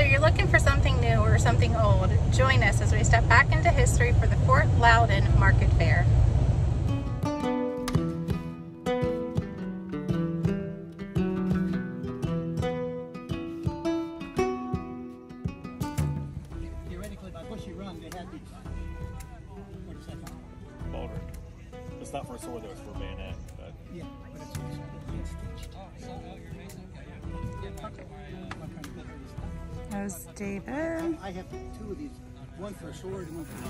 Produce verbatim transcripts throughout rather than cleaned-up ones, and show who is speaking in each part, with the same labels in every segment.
Speaker 1: Whether you're looking for something new or something old, join us as we step back into history for the fourth Loudon Market Fair.
Speaker 2: Theoretically, by Bushy Run, they had these What is that?
Speaker 3: Baldric. It's not for a sword though, it's for a bayonet. But
Speaker 2: yeah, but it's stitched.
Speaker 1: There's David.
Speaker 2: I have two of these, one for a sword and one for a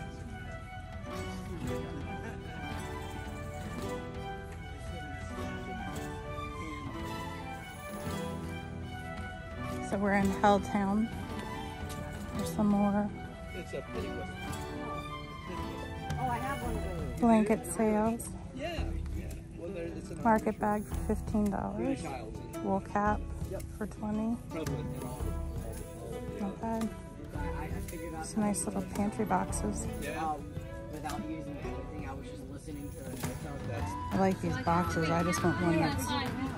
Speaker 1: blade. So we're in Helltown. There's some more
Speaker 3: it's a pretty one.
Speaker 2: Oh, I have one of those.
Speaker 1: blanket sales.
Speaker 3: Yeah. yeah. Well, there, it's an
Speaker 1: Market bag for fifteen dollars. Wool cap
Speaker 3: yep.
Speaker 1: for twenty dollars. Not bad. Some nice little pantry boxes.
Speaker 3: Yeah.
Speaker 4: Without using anything, I was just listening to it.
Speaker 1: I like these boxes. I just want one that's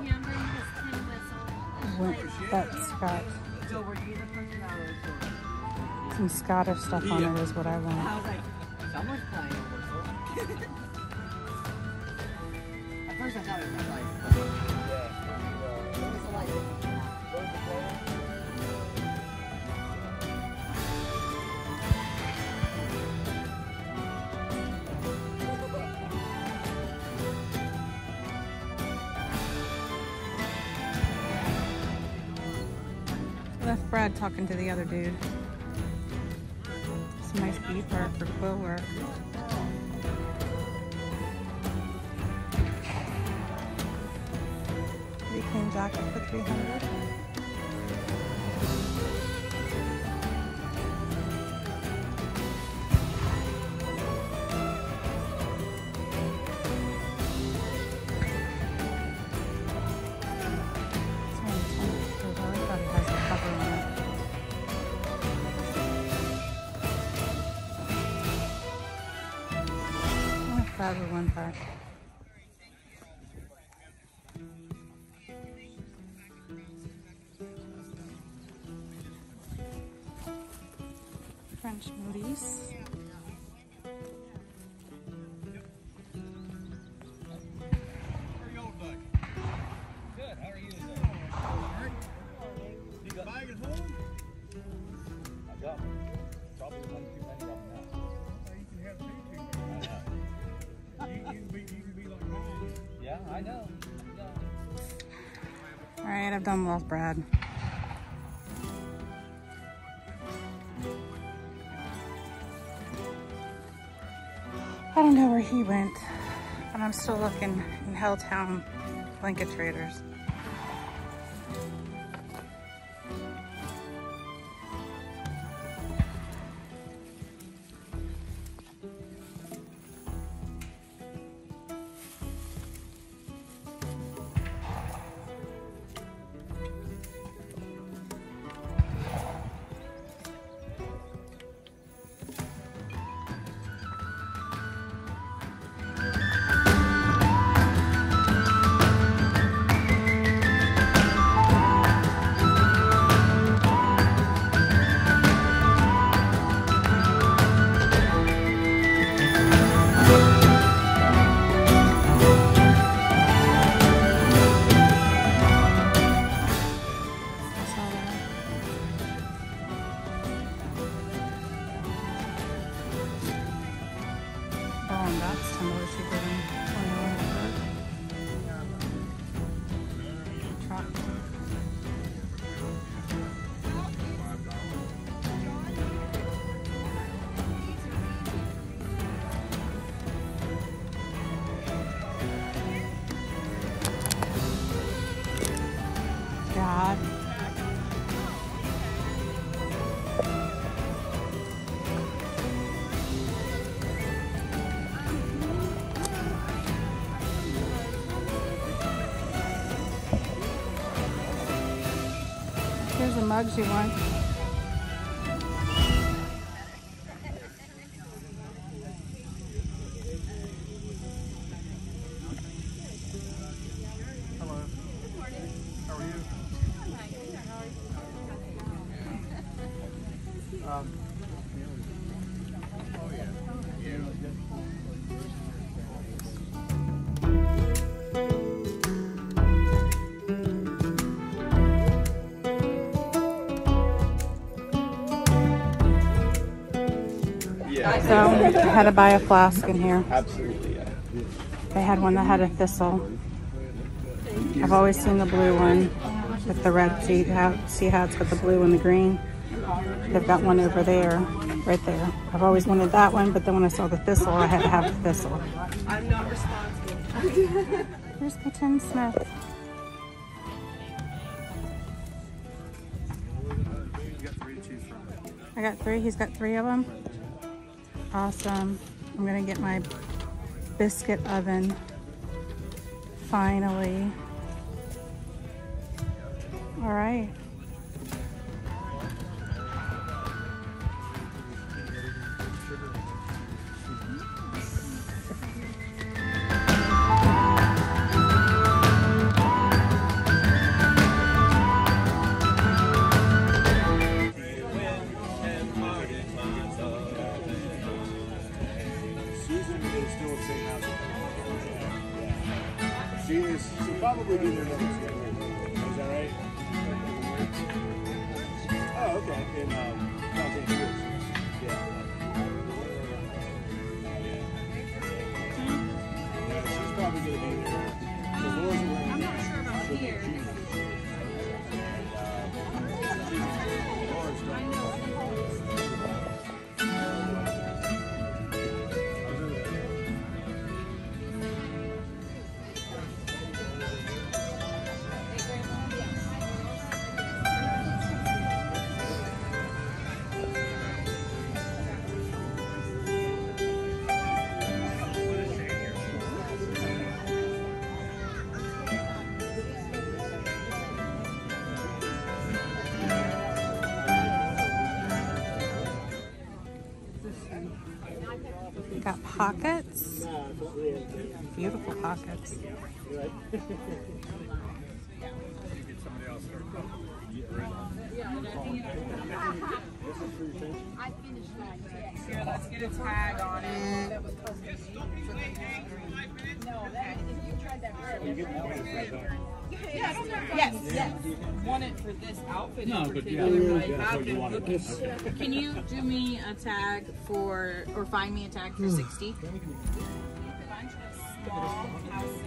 Speaker 1: that's got some Scottish stuff on it is what I want.
Speaker 4: I was like, someone's playing a whistle. At first I thought it was like, whistle like
Speaker 1: Left Brad talking to the other dude. Some nice beadwork for quill work. Pretty clean jacket for three hundred dollars. Five or one pack. French Maurice.
Speaker 3: Good. How are you today? You got a bag at home? I got one. Probably one too many of them now.
Speaker 2: You can have two too
Speaker 3: I know.
Speaker 2: You can be, you can be like mine.
Speaker 3: Yeah, I know. I know.
Speaker 1: All right, I've done lost Brad. I don't know where he went, but I'm still looking in Helltown blanket traders. God. Here's the mugs you want.
Speaker 3: Um, oh yeah. Yeah.
Speaker 1: So I had to buy a flask in here.
Speaker 3: Absolutely, yeah.
Speaker 1: They had one that had a thistle. I've always seen the blue one with the red. See how, see how it's got the blue and the green? They've got one over there, right there. I've always wanted that one, but then when I saw the thistle, I had to have the thistle.
Speaker 4: I'm not responsible.
Speaker 1: Here's my Tim Smith. I got three. He's got three of them. Awesome. I'm gonna get my biscuit oven finally. All right.
Speaker 3: She'll probably be there next year. Is that right? Oh, okay. In um, Fountain Hills. Yeah. Yeah, she's probably going to be there. The Laura's wearing. I'm not sure about here.
Speaker 1: Got pockets. Beautiful pockets.
Speaker 4: Here, let's get a tag on it. Yes, yes. Want it for this outfit in particular, but I have been looking. Can you do me a tag for, or find me a tag for sixty? Bunch of small houses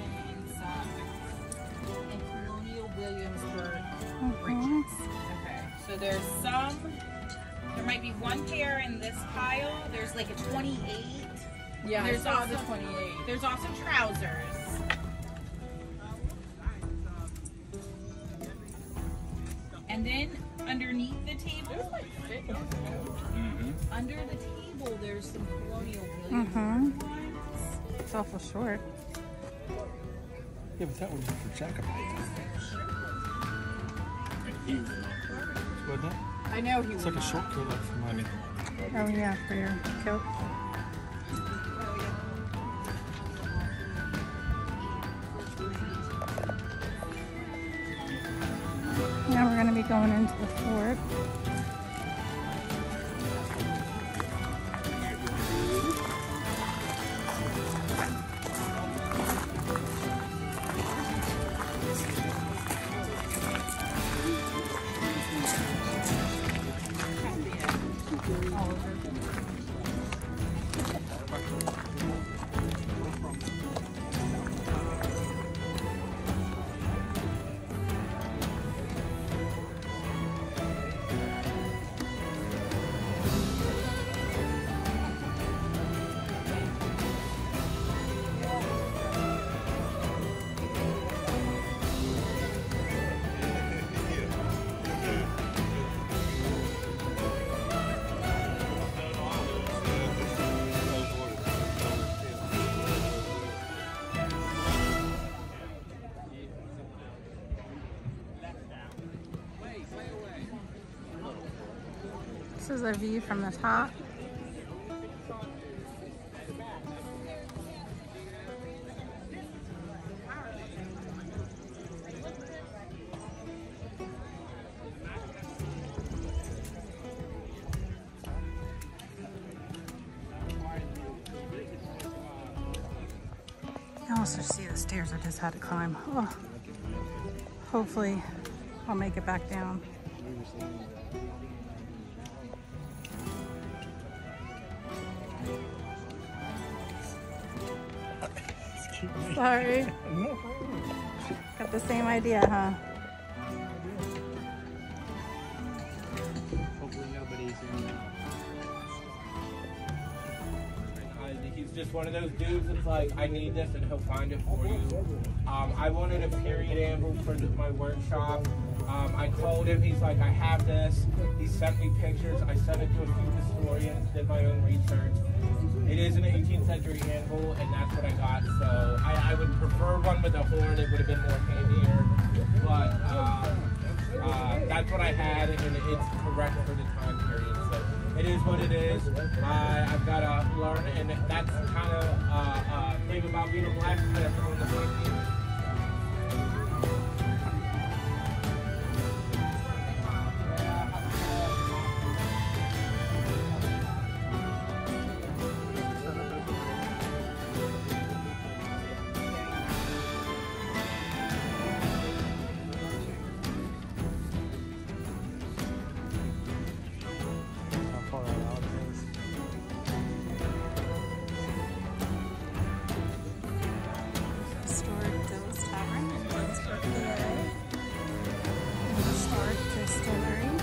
Speaker 4: in Colonial Williamsburg regions. Okay, so there's some, there might be one pair in this pile. There's like a twenty-eight. Yeah, there's also the twenty-eight. There's also trousers. And then underneath the table, mm-hmm. under the table, there's some Colonial Williamsburg.
Speaker 1: Mm-hmm. It's awful short.
Speaker 3: Yeah, but that would be for Jacobite. Wasn't it?
Speaker 4: I know he
Speaker 3: It's like a short coat like for mine.
Speaker 1: Oh yeah, for your kilt. Now we're going to be going into the fort. This is a view from the top. also see the stairs I just had to climb. Oh. Hopefully I'll make it back down. Sorry. Got the same idea, huh?
Speaker 3: Hopefully nobody's in. He's just one of those dudes that's like, I need this, and he'll find it for you. Um, I wanted a period anvil for the, my workshop. Um, I called him. He's like, I have this. He sent me pictures. I sent it to a few historians, did my own research. It is an eighteenth century anvil, and that's what I got. So I, I would prefer one with a horn. It would have been more handier. But uh, uh, that's what I had, and it's correct for the time period. So it is what it is. I, I've got to learn, and that's kind of uh, uh, thing about being a blacksmith on the fourteenth.
Speaker 1: Historic distillery.